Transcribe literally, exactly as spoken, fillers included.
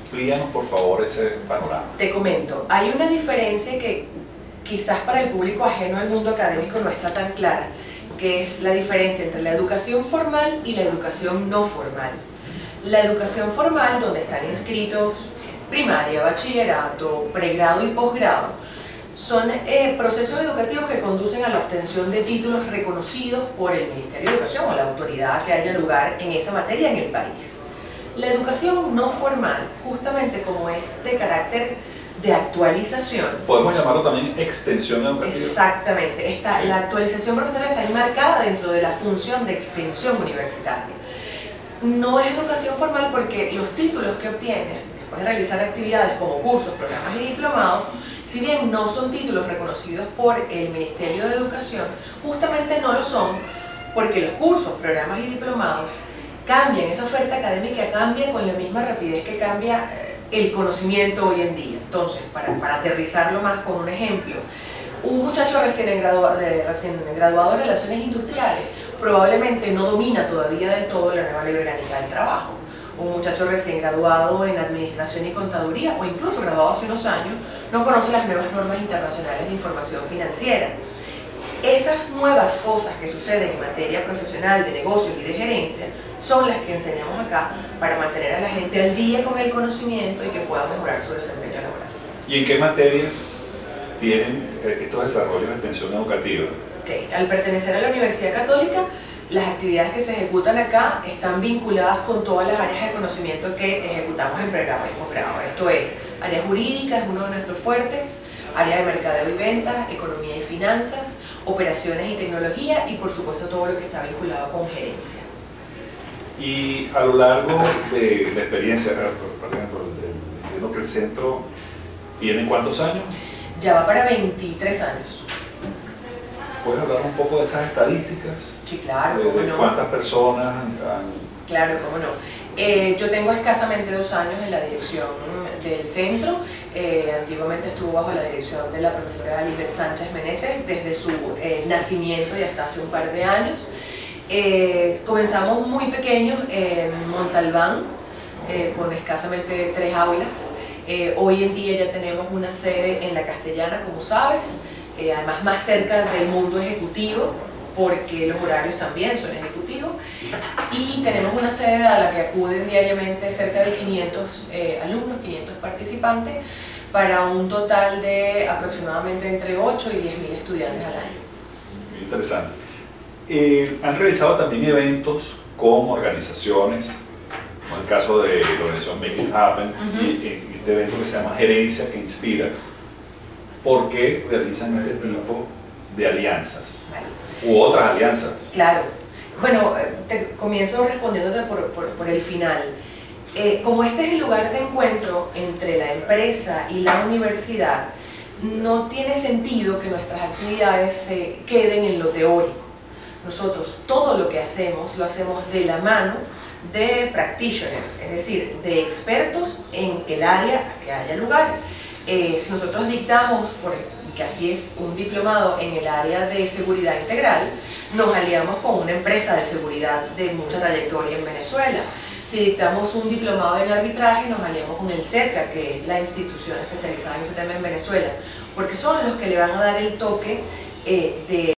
Amplíanos por favor ese panorama. Te comento, hay una diferencia que quizás para el público ajeno al mundo académico no está tan clara, que es la diferencia entre la educación formal y la educación no formal. La educación formal, donde están inscritos primaria, bachillerato, pregrado y posgrado, son eh, procesos educativos que conducen a la obtención de títulos reconocidos por el Ministerio de Educación o la autoridad que haya lugar en esa materia en el país. La educación no formal, justamente como es de carácter de actualización. Podemos llamarlo también extensión educativa. Exactamente. Esta, Sí. La actualización profesional está enmarcada dentro de la función de extensión universitaria. No es educación formal porque los títulos que obtienes después de realizar actividades como cursos, programas y diplomados, si bien no son títulos reconocidos por el Ministerio de Educación, justamente no lo son porque los cursos, programas y diplomados cambian, esa oferta académica cambia con la misma rapidez que cambia el conocimiento hoy en día. Entonces, para, para aterrizarlo más con un ejemplo, un muchacho recién graduado, recién graduado de Relaciones Industriales probablemente no domina todavía del todo la nueva ley orgánica del trabajo. Un muchacho recién graduado en Administración y Contaduría, o incluso graduado hace unos años, no conoce las nuevas normas internacionales de información financiera. Esas nuevas cosas que suceden en materia profesional, de negocios y de gerencia, son las que enseñamos acá para mantener a la gente al día con el conocimiento y que pueda mejorar su desempeño laboral. ¿Y en qué materias tienen estos desarrollos de extensión educativa? Okay. Al pertenecer a la Universidad Católica, las actividades que se ejecutan acá están vinculadas con todas las áreas de conocimiento que ejecutamos en pregrado y posgrado. Esto es, área jurídica es uno de nuestros fuertes, área de mercadeo y ventas, economía y finanzas, operaciones y tecnología y por supuesto todo lo que está vinculado con gerencia. Y a lo largo de la experiencia, por ejemplo, entiendo que el centro tiene ¿cuántos años? Ya va para veintitrés años. ¿Puedes hablar un poco de esas estadísticas? Sí, claro, de, cómo de no. ¿Cuántas personas han...? Claro, cómo no. Eh, yo tengo escasamente dos años en la dirección del centro. Eh, antiguamente estuvo bajo la dirección de la profesora Lisbeth Sánchez Meneses desde su eh, nacimiento y hasta hace un par de años. Eh, comenzamos muy pequeños en Montalbán, eh, con escasamente tres aulas. Eh, hoy en día ya tenemos una sede en La Castellana, como sabes, eh, además más cerca del mundo ejecutivo, porque los horarios también son ejecutivos, y tenemos una sede a la que acuden diariamente cerca de quinientos eh, alumnos, quinientos participantes, para un total de aproximadamente entre ocho y diez mil estudiantes al año. Muy interesante. Eh, han realizado también eventos con organizaciones, como el caso de la organización Make It Happen, uh-huh. y, y este evento que se llama Gerencia que Inspira. ¿Por qué realizan este tipo de alianzas? Vale. U otras alianzas. Claro. Bueno, te comienzo respondiéndote por, por, por el final. Eh, como este es el lugar de encuentro entre la empresa y la universidad, no tiene sentido que nuestras actividades se queden en lo teórico. Nosotros todo lo que hacemos lo hacemos de la mano de practitioners, es decir, de expertos en el área a que haya lugar. Eh, si nosotros dictamos, por, que así es, un diplomado en el área de seguridad integral, nos aliamos con una empresa de seguridad de mucha trayectoria en Venezuela. Si dictamos un diplomado en arbitraje, nos aliamos con el CERCA, que es la institución especializada en ese tema en Venezuela, porque son los que le van a dar el toque eh, de